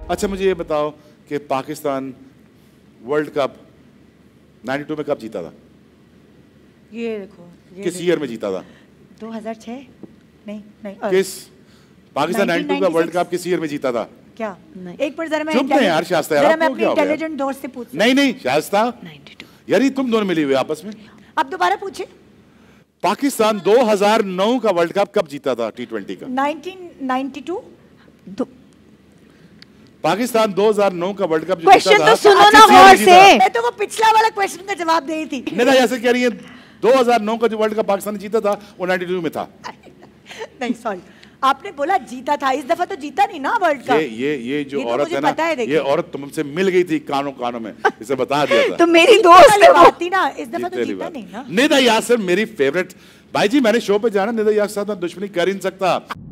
अच्छा मुझे ये बताओ कि पाकिस्तान वर्ल्ड कप 92 में कब जीता था? ये देखो, किस ईयर में जीता था? 2006? नहीं नहीं, किस पाकिस्तान 92 का वर्ल्ड कप किस ईयर में जीता था? क्या? एक बार जरा मैं चुप नहीं यार शास्ता यार, जरा मैं आपको अपने क्या हो गया? इंटेलिजेंट दोस्त से पूछ। नहीं शास्ता 92। यार ये तुम दोनों मिली हुई आपस में। अब दोबारा पूछे। पाकिस्तान 2009 का वर्ल्ड कप कब जीता था T20 का? 1992। पाकिस्तान 2009 का वर्ल्ड कप जो क्वेश्चन जीता था, तो सुनो किस ना ईयर में गौर जीता? से। मैं तो वो पिछला वाला क्वेश्चन का जवाब दे रही थी। निदा ऐसे कह रही है 2009 का जो वर्ल्ड कप पाकिस्तान ने जीता था वो 92 में था। नहीं सॉरी, आपने बोला जीता था, इस दफा तो जीता नहीं ना वर्ल्ड कप। ये जो ये तो औरत मुझे है ना, पता है, देखिए। ये औरत तुमसे मिल गई थी कानों में, इसे बता दिया था। तो मेरी जीतने दोस्त वाली है वो। बात थी ना, इस दफा तो जीतने जीता वाली नहीं ना। निदा यासर मेरी फेवरेट। भाई जी मैंने शो पे जाना, निदा यासर के साथ मैं दुश्मनी कर ही नहीं सकता।